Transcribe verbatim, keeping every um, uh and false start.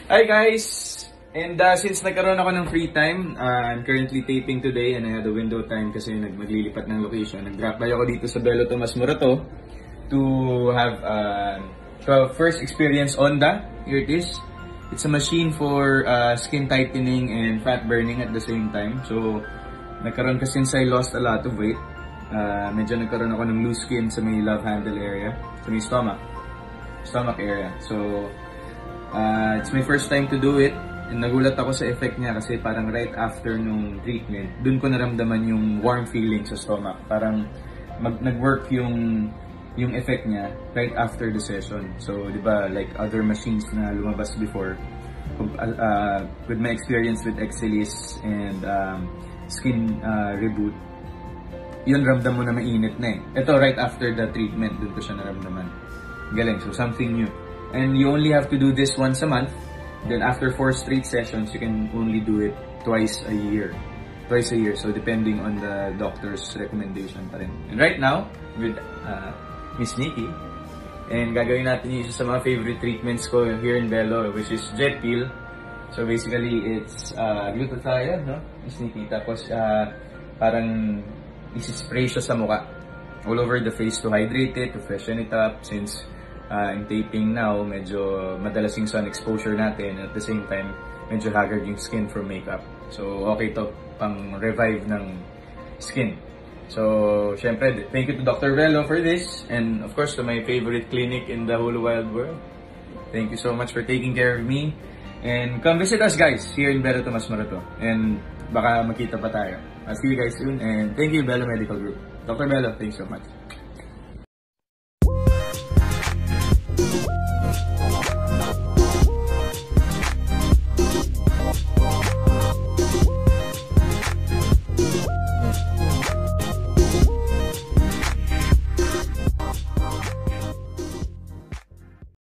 Hi guys! And uh, since nagkaroon ako ng free time, uh, I'm currently taping today and I had a window time kasi nagmaglilipat ng location. Nag-drop by ako dito sa Belo Tomas Morato to have uh, so first experience Onda. Here it is. It's a machine for uh, skin tightening and fat burning at the same time. So, nagkaroon kasi since I lost a lot of weight. Uh, medyo nagkaroon ako ng loose skin sa may love handle area, sa may stomach. Stomach area. So, Uh, it's my first time to do it and nagulat ako sa effect niya kasi parang right after nung treatment, dun ko naramdaman yung warm feeling sa stomach. Parang mag nag-work yung yung effect niya right after the session. So, di ba, like other machines na lumabas before, uh, with my experience with Excelis and um, Skin uh, Reboot, yun ramdam mo na mainit na eh. Ito right after the treatment, dun ko siya naramdaman. Galing, so something new. And you only have to do this once a month. Then after four straight sessions, you can only do it twice a year. Twice a year. So depending on the doctor's recommendation pa rin. And right now, with uh, Miss Nikki, and gagawin natin yung isa sa mga favorite treatments ko here in Belo, which is Jet Peel. So basically, it's uh, glutathione, no? Miss Nikki. Tapos uh, parang isi-spray siya sa mukha. All over the face to hydrate it, to freshen it up, since Uh, in taping now, medyo madalas yung sun exposure natin. At the same time, medyo haggard yung skin from makeup. So, okay to pang revive ng skin. So, syempre, thank you to Doctor Velo for this. And of course, to my favorite clinic in the whole wide world. Thank you so much for taking care of me. And come visit us guys here in Belo Tomas Morato. And baka makita pa tayo. I'll see you guys soon. And thank you, Belo Medical Group. Doctor Velo, thanks so much.